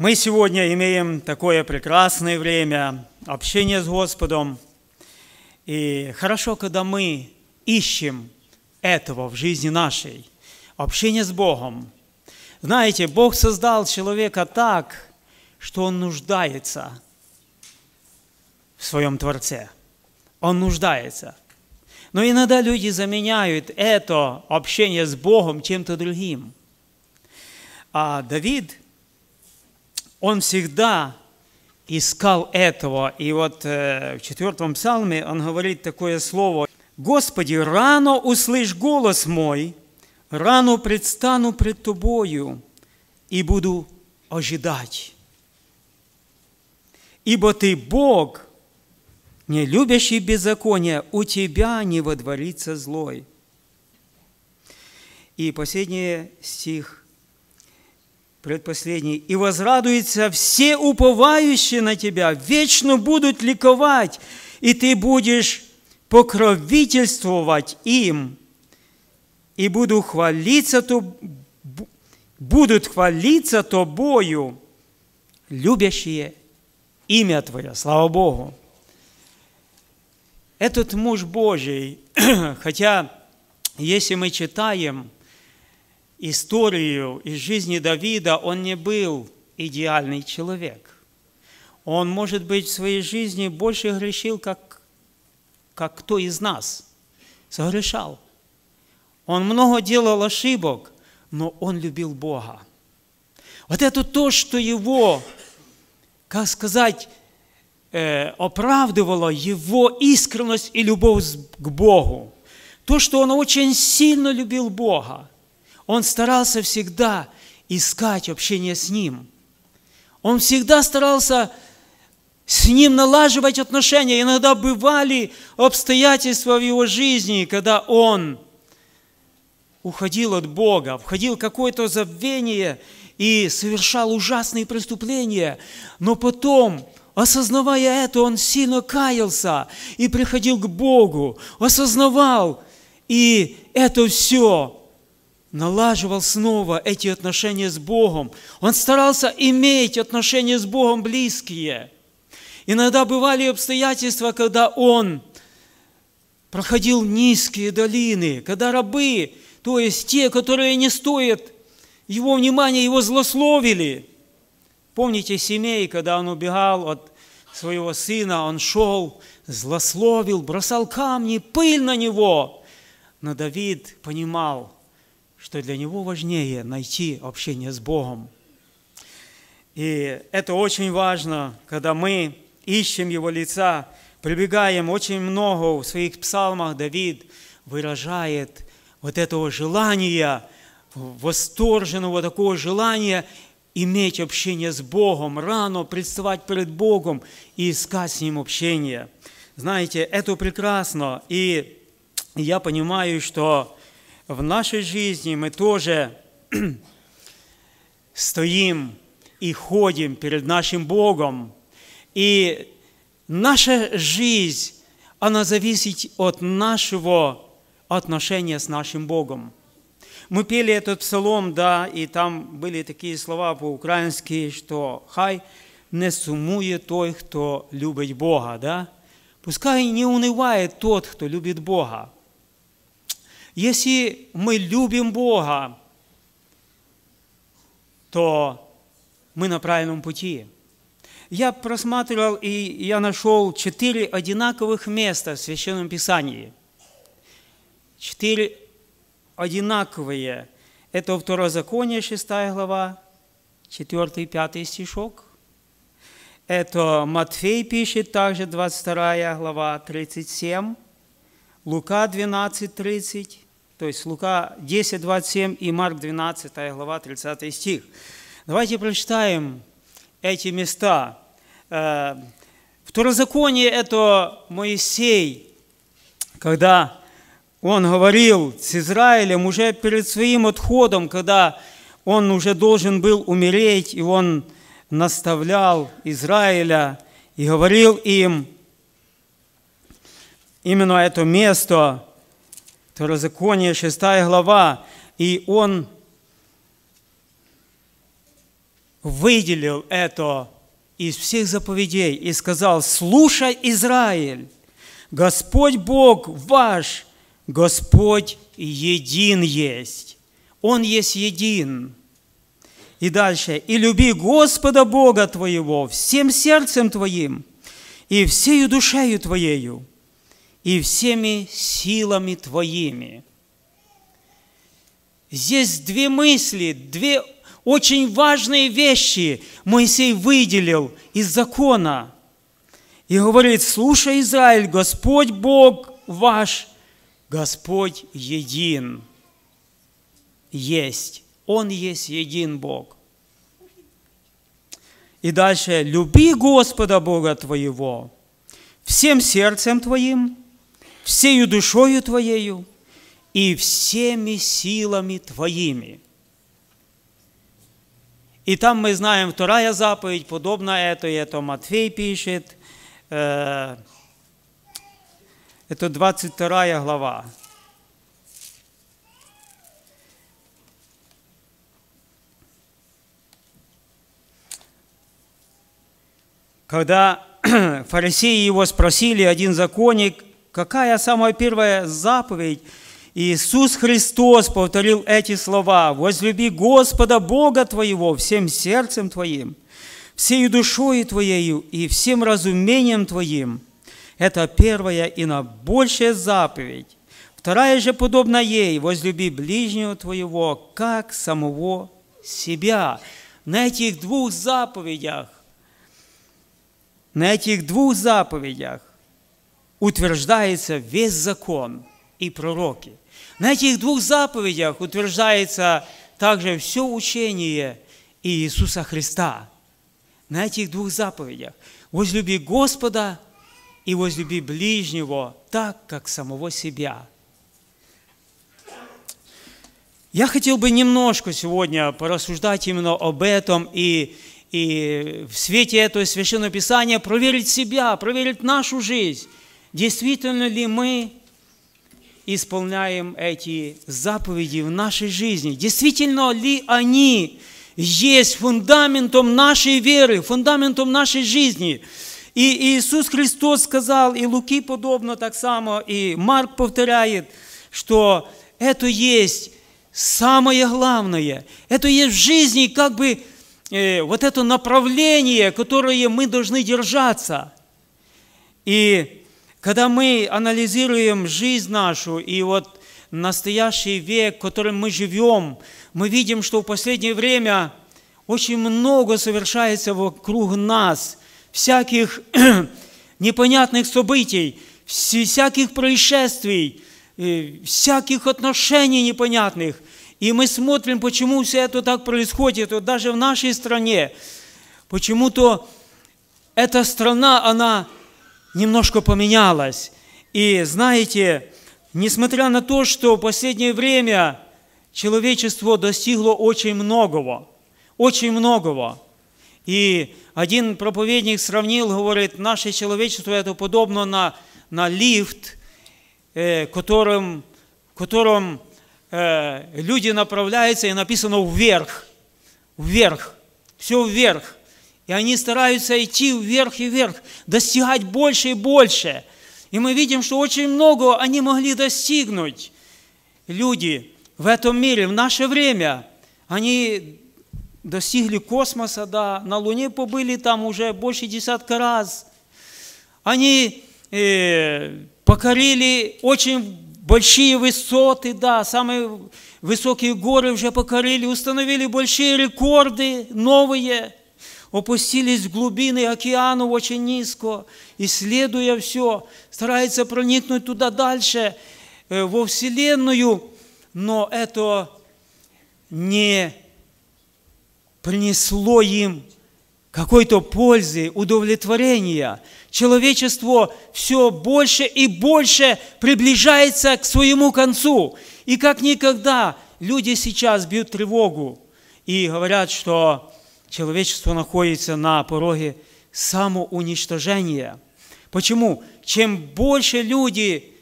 Мы сегодня имеем такое прекрасное время общения с Господом. И хорошо, когда мы ищем этого в жизни нашей, общение с Богом. Знаете, Бог создал человека так, что он нуждается в своем Творце. Он нуждается. Но иногда люди заменяют это общение с Богом чем-то другим. А Давид, он всегда искал этого. И вот в 4 псалме он говорит такое слово: «Господи, рано услышь голос мой, рано предстану пред Тобою и буду ожидать. Ибо Ты Бог, не любящий беззакония, у Тебя не водворится злой». И последний стих, предпоследний: «И возрадуются все уповающие на Тебя, вечно будут ликовать, и Ты будешь покровительствовать им, и будут хвалиться Тобою, любящие имя Твое». Слава Богу! Этот муж Божий, хотя если мы читаем историю из жизни Давида, он не был идеальный человек. Он, может быть, в своей жизни больше грешил, как кто из нас согрешал. Он много делал ошибок, но он любил Бога. Вот это то, что его, как сказать, оправдывало его искренность и любовь к Богу. То, что он очень сильно любил Бога. Он старался всегда искать общение с Ним. Он всегда старался с Ним налаживать отношения. Иногда бывали обстоятельства в его жизни, когда он уходил от Бога, входил в какое-то забвение и совершал ужасные преступления. Но потом, осознавая это, он сильно каялся и приходил к Богу, осознавал, и это все налаживал снова эти отношения с Богом. Он старался иметь отношения с Богом близкие. Иногда бывали обстоятельства, когда он проходил низкие долины, когда рабы, то есть те, которые не стоят его внимания, его злословили. Помните Семей, когда он убегал от своего сына, он шел, злословил, бросал камни, пыль на него. Но Давид понимал, что для него важнее найти общение с Богом. И это очень важно, когда мы ищем Его лица, прибегаем. Очень много в своих псалмах Давид выражает вот этого желания, восторженного такого желания иметь общение с Богом, рано представать перед Богом и искать с Ним общение. Знаете, это прекрасно. И я понимаю, что в нашей жизни мы тоже стоим и ходим перед нашим Богом. И наша жизнь, она зависит от нашего отношения с нашим Богом. Мы пели этот псалом, да, и там были такие слова по-украински, что «Хай не сумує той, кто любит Бога», да? Пускай не унывает тот, кто любит Бога. Если мы любим Бога, то мы на правильном пути. Я просматривал, и я нашел 4 одинаковых места в Священном Писании. 4 одинаковые. Это Второзаконие, 6 глава, 4-5 стишок. Это Матфей пишет также, 22 глава, 37. Лука 12:30, то есть Лука 10:27 и Марк 12 глава, 30 стих. Давайте прочитаем эти места. Второзаконие – это Моисей, когда он говорил с Израилем уже перед своим отходом, когда он уже должен был умереть, и он наставлял Израиля и говорил им именно это место, Второзаконие, 6 глава, и он выделил это из всех заповедей и сказал: «Слушай, Израиль, Господь Бог ваш, Господь един есть». Он есть един. И дальше. «И люби Господа Бога твоего всем сердцем твоим, и всею душею твоею, и всеми силами твоими». Здесь две мысли, две очень важные вещи Моисей выделил из закона. И говорит: «Слушай, Израиль, Господь Бог ваш, Господь един есть». Он есть един Бог. И дальше: «Люби Господа Бога твоего всем сердцем твоим, всею душою твоею и всеми силами твоими». И там мы знаем, вторая заповедь, подобно этой, это Матфей пишет, это 22 глава. Когда фарисеи его спросили, один законник, какая самая первая заповедь, Иисус Христос повторил эти слова: «Возлюби Господа Бога твоего всем сердцем твоим, всею душою твоею и всем разумением твоим». Это первая и наибольшая заповедь. Вторая же подобна ей: «Возлюби ближнего твоего, как самого себя». На этих двух заповедях утверждается весь закон и пророки. На этих двух заповедях утверждается также все учение Иисуса Христа. На этих двух заповедях: возлюби Господа и возлюби ближнего так, как самого себя. Я хотел бы немножко сегодня порассуждать именно об этом и в свете этого Священного Писания проверить себя, проверить нашу жизнь. Действительно ли мы исполняем эти заповеди в нашей жизни? Действительно ли они есть фундаментом нашей веры, фундаментом нашей жизни? И Иисус Христос сказал, и Луки подобно так само, и Марк повторяет, что это есть самое главное. Это есть в жизни как бы вот это направление, которое мы должны держаться. И когда мы анализируем жизнь нашу и вот настоящий век, в котором мы живем, мы видим, что в последнее время очень много совершается вокруг нас всяких непонятных событий, всяких происшествий, всяких отношений непонятных. И мы смотрим, почему все это так происходит. Вот даже в нашей стране почему-то эта страна, она немножко поменялась. И знаете, несмотря на то, что в последнее время человечество достигло очень многого, и один проповедник сравнил, говорит, наше человечество это подобно на лифт, которым люди направляются, и написано вверх, все вверх. И они стараются идти вверх и вверх, достигать больше и больше. И мы видим, что очень много они могли достигнуть. Люди в этом мире, в наше время, они достигли космоса, да, на Луне побыли там уже больше 10 раз. Они покорили очень большие высоты, да, самые высокие горы уже покорили, установили большие рекорды, новые, опустились в глубины океана очень низко, исследуя все, стараются проникнуть туда дальше, во Вселенную, но это не принесло им какой-то пользы, удовлетворения. Человечество все больше и больше приближается к своему концу. И как никогда люди сейчас бьют тревогу и говорят, что человечество находится на пороге самоуничтожения. Почему? Чем больше люди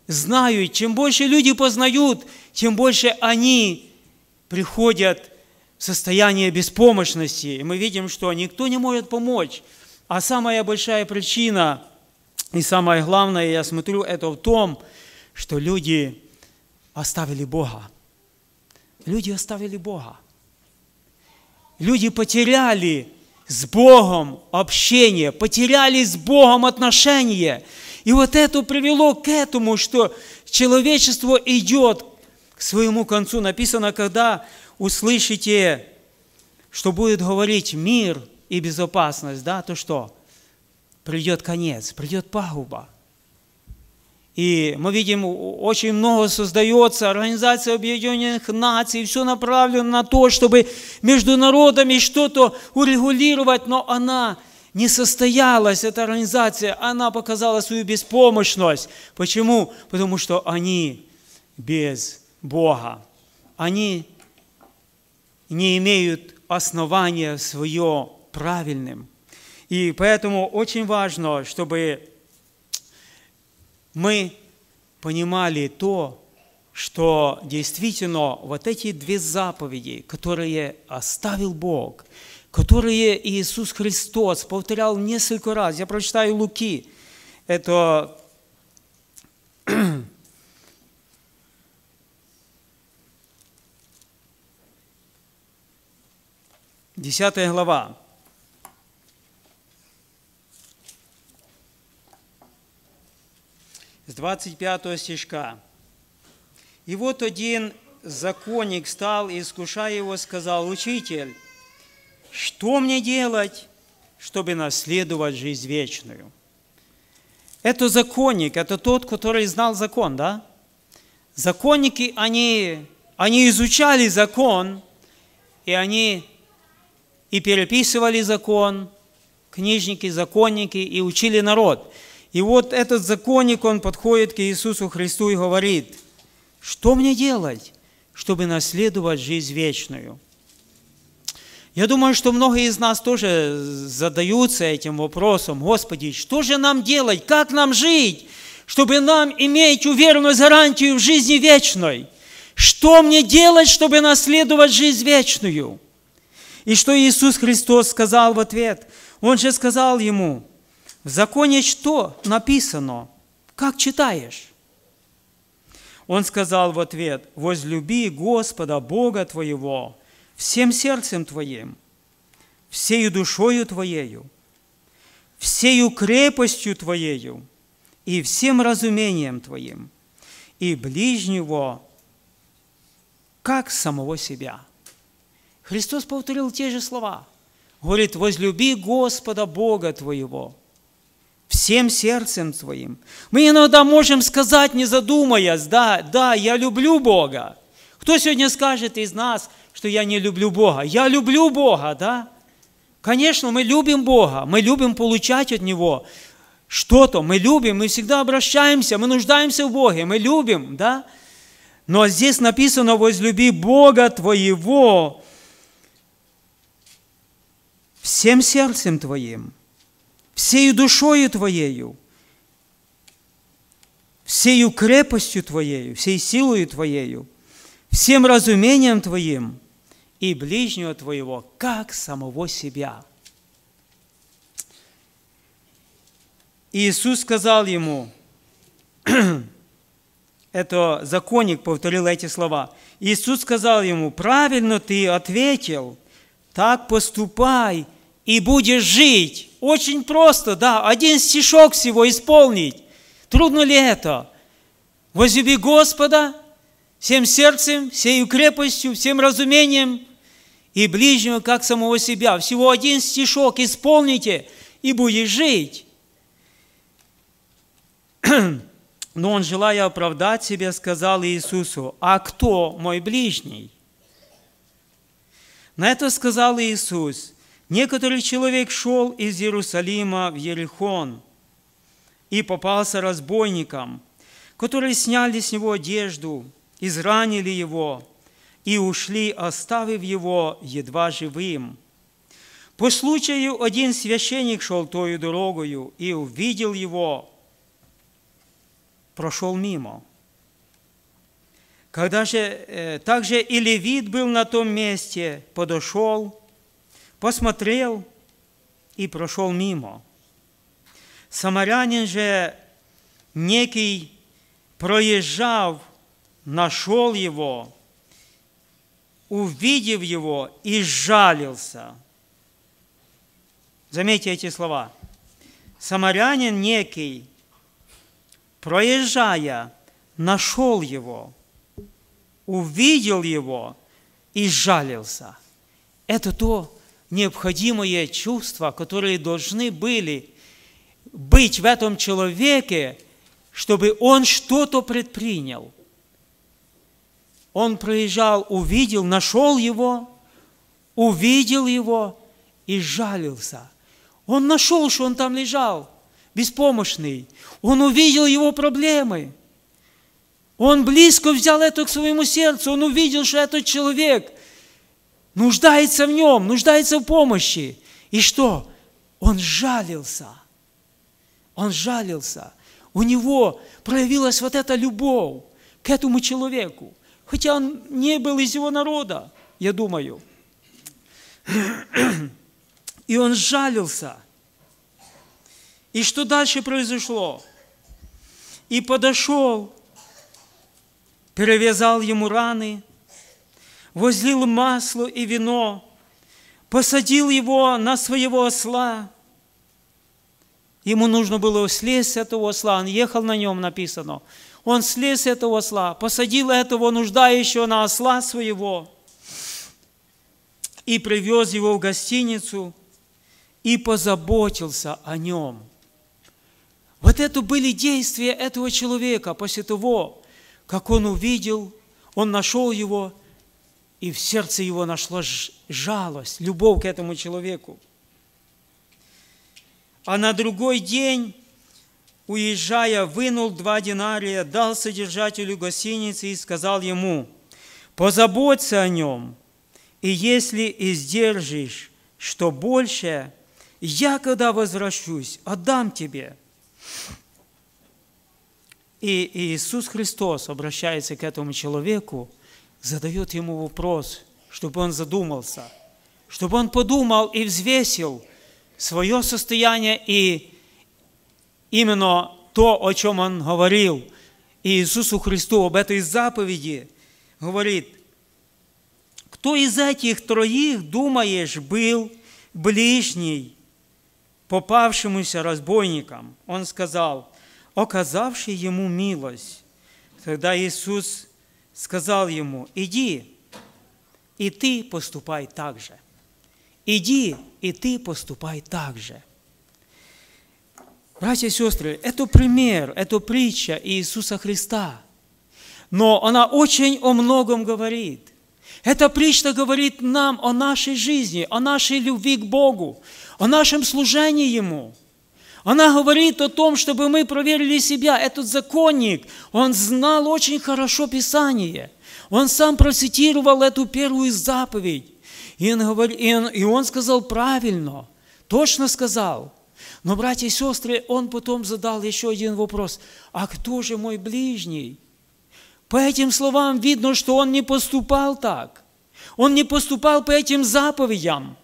знают, чем больше люди познают, тем больше они приходят состояние беспомощности. И мы видим, что никто не может помочь. А самая большая причина и самое главное, я смотрю, это в том, что люди оставили Бога. Люди оставили Бога. Люди потеряли с Богом общение, потеряли с Богом отношения. И вот это привело к этому, что человечество идет к своему концу. Написано, когда услышите, что будет говорить мир и безопасность, да, то что? Придет конец, придет пагуба. И мы видим, очень много создается, Организация Объединенных Наций, все направлено на то, чтобы между народами что-то урегулировать, но она не состоялась, эта организация, она показала свою беспомощность. Почему? Потому что они без Бога. Они не имеют основания свое правильным. И поэтому очень важно, чтобы мы понимали то, что действительно вот эти две заповеди, которые оставил Бог, которые Иисус Христос повторял несколько раз. Я прочитаю Луки. Это 10 глава. С 25 стишка. «И вот один законник стал, и, искушая его, сказал: Учитель, что мне делать, чтобы наследовать жизнь вечную?» Это законник, это тот, который знал закон, да? Законники, они изучали закон, и они и переписывали закон, книжники, законники, и учили народ. И вот этот законник, он подходит к Иисусу Христу и говорит: что мне делать, чтобы наследовать жизнь вечную? Я думаю, что многие из нас тоже задаются этим вопросом: Господи, что же нам делать, как нам жить, чтобы нам иметь уверенную гарантию в жизни вечной? Что мне делать, чтобы наследовать жизнь вечную? И что Иисус Христос сказал в ответ? Он же сказал ему: в законе что написано? Как читаешь? Он сказал в ответ: возлюби Господа Бога твоего всем сердцем твоим, всею душою твоею, всею крепостью твоею и всем разумением твоим, и ближнего, как самого себя. Христос повторил те же слова. Говорит: возлюби Господа Бога твоего всем сердцем твоим. Мы иногда можем сказать, не задумаясь: да, я люблю Бога. Кто сегодня скажет из нас, что я не люблю Бога? Я люблю Бога, да? Конечно, мы любим Бога, мы любим получать от Него что-то, мы любим, мы всегда обращаемся, мы нуждаемся в Боге, мы любим, да? Но здесь написано: возлюби Бога твоего всем сердцем твоим, всею душою твоею, всею крепостью твоею, всей силою твоею, всем разумением твоим и ближнего твоего, как самого себя. Иисус сказал ему, это законник повторил эти слова, Иисус сказал ему: правильно ты ответил, так поступай и будешь жить. Очень просто, да, один стишок всего исполнить. Трудно ли это? Возлюби Господа всем сердцем, всею крепостью, всем разумением и ближнего, как самого себя. Всего один стишок исполните, и будешь жить. Но он, желая оправдать себя, сказал Иисусу: а кто мой ближний? На это сказал Иисус: некоторый человек шел из Иерусалима в Ерихон и попался разбойникам, которые сняли с него одежду, изранили его и ушли, оставив его едва живым. По случаю один священник шел тою дорогою и увидел его, прошел мимо. Также и левит был на том месте, подошел, посмотрел и прошел мимо. Самарянин же некий, проезжав, нашел его, увидев его, и сжалился. Заметьте эти слова. Самарянин некий, проезжая, нашел его, увидел его и сжалился. Это то необходимое чувство, которые должны были быть в этом человеке, чтобы он что-то предпринял. Он проезжал, увидел, нашел его, увидел его и сжалился. Он нашел, что он там лежал, беспомощный. Он увидел его проблемы. Он близко взял это к своему сердцу. Он увидел, что этот человек нуждается в нем, нуждается в помощи. И что? Он сжалился. Он сжалился. У него проявилась вот эта любовь к этому человеку. Хотя он не был из его народа, я думаю. И он сжалился. И что дальше произошло? И подошел, перевязал ему раны, возлил масло и вино, посадил его на своего осла. Ему нужно было слезть с этого осла, он ехал на нем, написано. Он слез с этого осла, посадил этого нуждающего на осла своего и привез его в гостиницу и позаботился о нем. Вот это были действия этого человека после того, как он увидел, он нашел его, и в сердце его нашла жалость, любовь к этому человеку. А на другой день, уезжая, вынул 2 динария, дал содержателю гостиницы и сказал ему: позаботься о нем, и если издержишь что больше, я, когда возвращусь, отдам тебе. И Иисус Христос обращается к этому человеку, задает ему вопрос, чтобы он задумался, чтобы он подумал и взвесил свое состояние и именно то, о чем он говорил. И Иисусу Христу об этой заповеди говорит: кто из этих 3, думаешь, был ближний попавшемуся разбойникам? Он сказал: оказавший ему милость. Тогда Иисус сказал ему: иди, и ты поступай так же. Иди, и ты поступай так же. Братья и сестры, это пример, это притча Иисуса Христа. Но она очень о многом говорит. Эта притча говорит нам о нашей жизни, о нашей любви к Богу, о нашем служении Ему. Она говорит о том, чтобы мы проверили себя. Этот законник, он знал очень хорошо Писание. Он сам процитировал эту первую заповедь. И он сказал правильно, точно сказал. Но, братья и сестры, он потом задал еще один вопрос. А кто же мой ближний? По этим словам видно, что он не поступал так. Он не поступал по этим заповедям.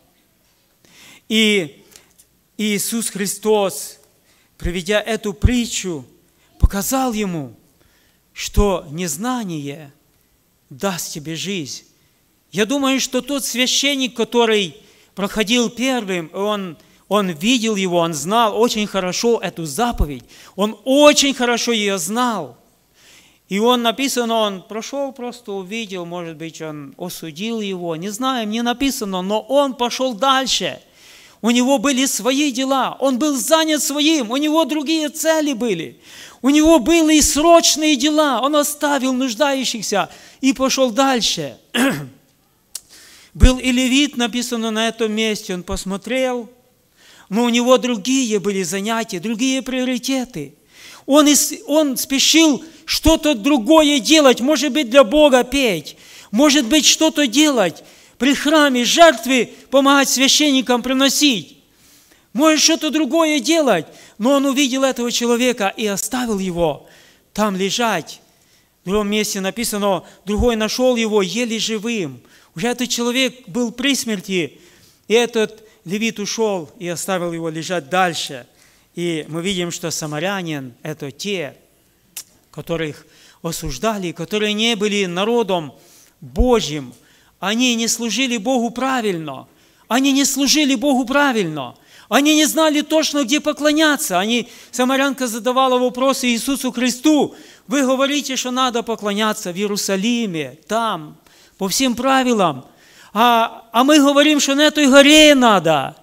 И Иисус Христос, приведя эту притчу, показал ему, что незнание даст тебе жизнь. Я думаю, что тот священник, который проходил первым, он видел его, он знал очень хорошо эту заповедь, он очень хорошо ее знал. И написано, он прошел, просто увидел, может быть, он осудил его, не знаем, не написано, но он пошел дальше. У него были свои дела, он был занят своим, у него другие цели были. У него были и срочные дела, он оставил нуждающихся и пошел дальше. Был и левит, написано на этом месте, он посмотрел, но у него другие были занятия, другие приоритеты. Он спешил что-то другое делать, может быть, для Бога петь, может быть, что-то делать при храме, жертвы помогать священникам приносить. Может, что-то другое делать, но он увидел этого человека и оставил его там лежать В другом месте написано, другой нашел его еле живым. Уже этот человек был при смерти, и этот левит ушел и оставил его лежать дальше. И мы видим, что самарянин – это те, которых осуждали, которые не были народом Божьим. Они не служили Богу правильно. Они не служили Богу правильно. Они не знали точно, где поклоняться. Самарянка задавала вопросы Иисусу Христу. Вы говорите, что надо поклоняться в Иерусалиме, там, по всем правилам. А мы говорим, что на этой горе надо.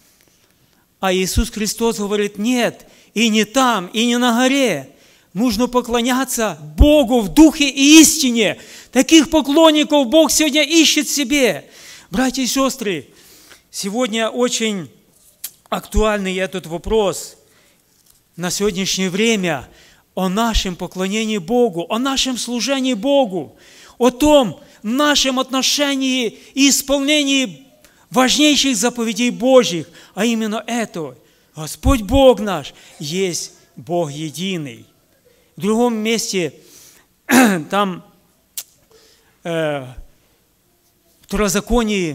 А Иисус Христос говорит, нет, и не там, и не на горе. Нужно поклоняться Богу в духе и истине. Таких поклонников Бог сегодня ищет себе. Братья и сестры, сегодня очень актуальный этот вопрос на сегодняшнее время о нашем поклонении Богу, о нашем служении Богу, о том нашем отношении и исполнении важнейших заповедей Божьих, а именно это: Господь Бог наш есть Бог единый. В другом месте, там, в Второзаконии,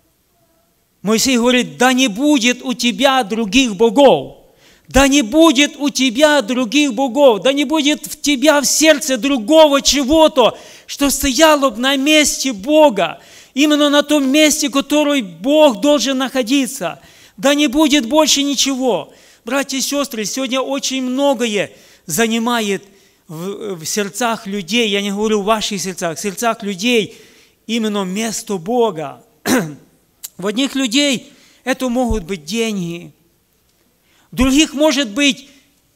Моисей говорит, да не будет у тебя других богов, да не будет у тебя других богов, да не будет в тебя в сердце другого чего-то, что стояло бы на месте Бога, именно на том месте, которое Бог должен находиться. Да не будет больше ничего. Братья и сестры, сегодня очень многое занимает в сердцах людей, я не говорю в ваших сердцах, в сердцах людей именно место Бога. В одних людей это могут быть деньги, в других может быть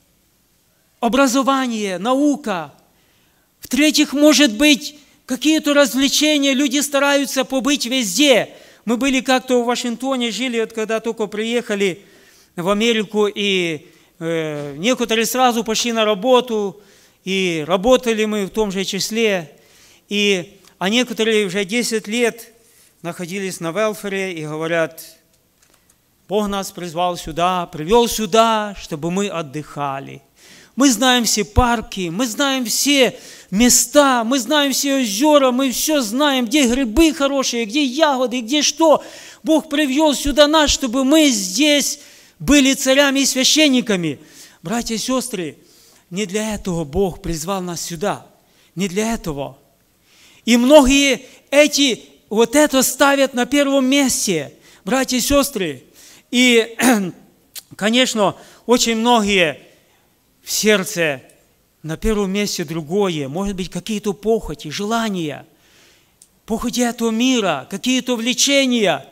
образование, наука, в третьих может быть какие-то развлечения, люди стараются побыть везде. Мы были как-то в Вашингтоне, жили, вот когда только приехали в Америку, и некоторые сразу пошли на работу, и работали мы в том же числе, а некоторые уже 10 лет находились на велфере и говорят, Бог нас призвал сюда, привел сюда, чтобы мы отдыхали. Мы знаем все парки, мы знаем все места, мы знаем все озера, мы все знаем, где грибы хорошие, где ягоды, где что. Бог привел сюда нас, чтобы мы здесь были царями и священниками. Братья и сестры, не для этого Бог призвал нас сюда, не для этого. И многие вот это ставят на первом месте, братья и сестры. И, конечно, очень многие в сердце на первом месте другое, может быть, какие-то похоти, желания, похоти этого мира, какие-то влечения.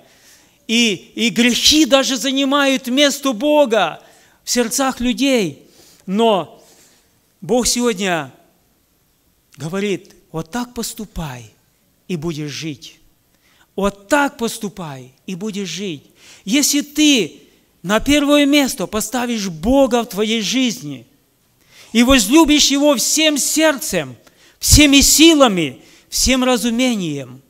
И грехи даже занимают место Бога в сердцах людей. Но Бог сегодня говорит, вот так поступай, и будешь жить. Вот так поступай, и будешь жить. Если ты на первое место поставишь Бога в твоей жизни и возлюбишь Его всем сердцем, всеми силами, всем разумением,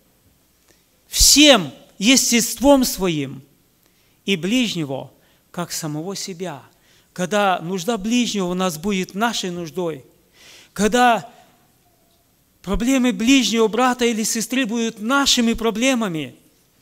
всем естеством своим и ближнего, как самого себя. Когда нужда ближнего у нас будет нашей нуждой, когда проблемы ближнего брата или сестры будут нашими проблемами,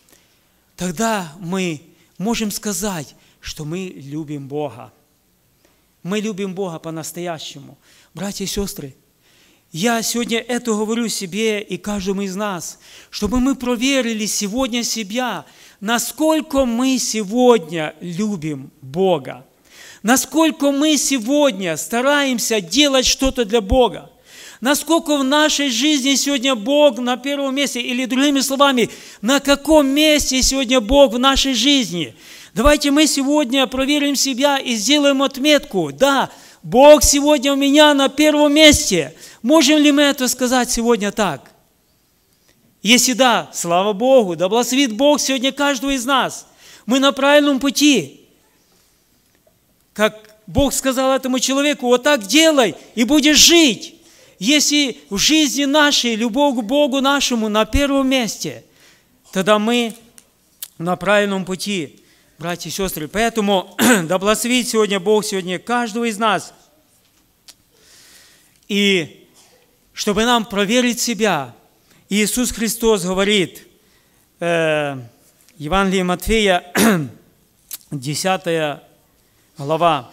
тогда мы можем сказать, что мы любим Бога. Мы любим Бога по-настоящему. Братья и сестры, я сегодня это говорю себе и каждому из нас, чтобы мы проверили сегодня себя, насколько мы сегодня любим Бога, насколько мы сегодня стараемся делать что-то для Бога. Насколько в нашей жизни сегодня Бог на первом месте, или другими словами, на каком месте сегодня Бог в нашей жизни. Давайте мы сегодня проверим себя и сделаем отметку. Да, Бог сегодня у меня на первом месте. Можем ли мы это сказать сегодня так? Если да, слава Богу, да благословит Бог сегодня каждого из нас. Мы на правильном пути. Как Бог сказал этому человеку, вот так делай, и будешь жить. Если в жизни нашей любовь к Богу нашему на первом месте, тогда мы на правильном пути, братья и сестры. Поэтому да благословит сегодня Бог сегодня каждого из нас. И чтобы нам проверить себя. Иисус Христос говорит, Евангелие Матфея, 10 глава,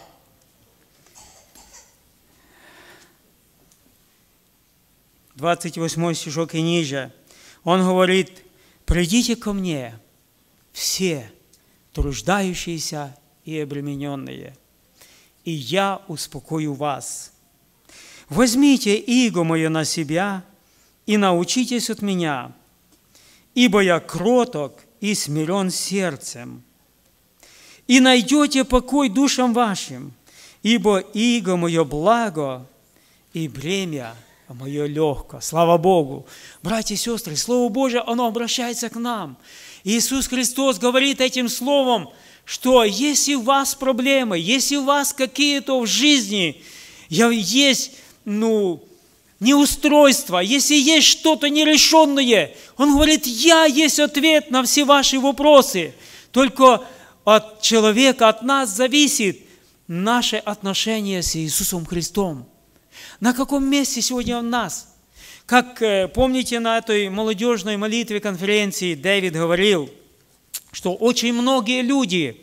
28 стишок и ниже. Он говорит: «Придите ко мне, все труждающиеся и обремененные, и я успокою вас. Возьмите иго мое на себя и научитесь от меня, ибо я кроток и смирен сердцем, и найдете покой душам вашим, ибо иго мое благо, и бремя мое легко». Слава Богу! Братья и сестры, Слово Божие, оно обращается к нам. Иисус Христос говорит этим Словом, что если у вас проблемы, если у вас какие-то в жизни есть неустройства, если есть что-то нерешенное, Он говорит: я есть ответ на все ваши вопросы. Только от человека, от нас зависит наше отношение с Иисусом Христом. На каком месте сегодня Он нас? Как помните, на этой молодежной молитве конференции Дэвид говорил, что очень многие люди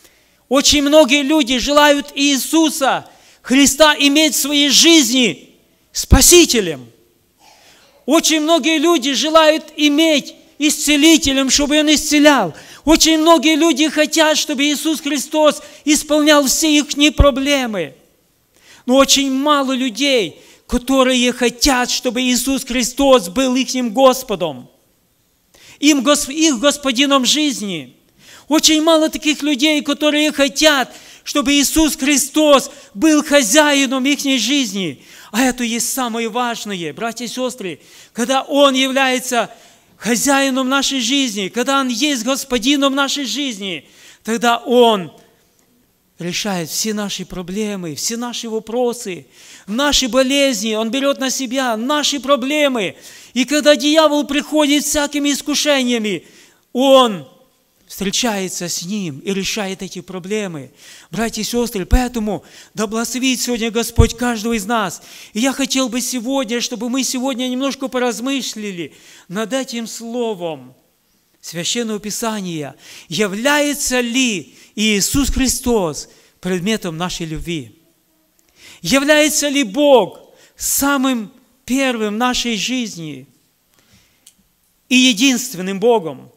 желают Иисуса Христа иметь в своей жизни Спасителем. Очень многие люди желают иметь Исцелителем, чтобы Он исцелял. Очень многие люди хотят, чтобы Иисус Христос исполнял все их проблемы. Но очень мало людей, которые хотят, чтобы Иисус Христос был их Господом, их Господином жизни. Очень мало таких людей, которые хотят, чтобы Иисус Христос был хозяином их жизни. А это есть самое важное, братья и сестры, когда Он является хозяином нашей жизни, когда Он есть Господином нашей жизни, тогда Он решает все наши проблемы, все наши вопросы, наши болезни. Он берет на себя наши проблемы. И когда дьявол приходит с всякими искушениями, он встречается с ним и решает эти проблемы. Братья и сестры, поэтому да благословит сегодня Господь каждого из нас. И я хотел бы сегодня, чтобы мы сегодня немножко поразмыслили над этим словом Священного Писания. Является ли Иисус Христос предметом нашей любви? Является ли Бог самым первым в нашей жизни и единственным Богом?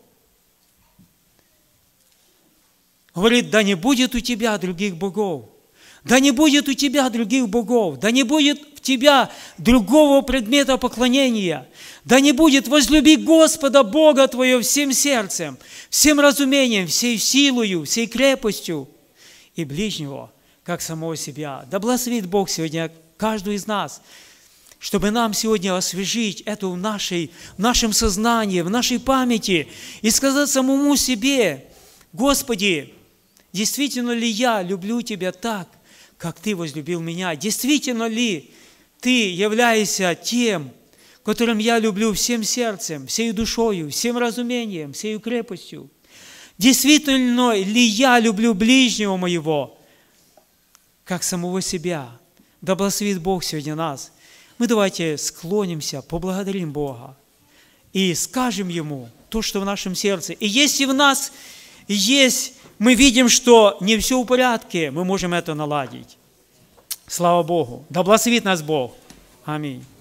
Говорит: да не будет у тебя других богов, да не будет у тебя других богов, да не будет у тебя другого предмета поклонения, да не будет. Возлюби Господа Бога твоего всем сердцем, всем разумением, всей силою, всей крепостью, и ближнего, как самого себя. Да благословит Бог сегодня каждого из нас, чтобы нам сегодня освежить это в нашем сознании, в нашей памяти и сказать самому себе: Господи, действительно ли я люблю Тебя так, как Ты возлюбил меня? Действительно ли Ты являешься тем, которым я люблю всем сердцем, всей душою, всем разумением, всей крепостью? Действительно ли я люблю ближнего моего, как самого себя? Да благословит Бог сегодня нас. Мы давайте склонимся, поблагодарим Бога и скажем Ему то, что в нашем сердце. И если в нас мы видим, что не все в порядке, мы можем это наладить. Слава Богу. Да благословит нас Бог. Аминь.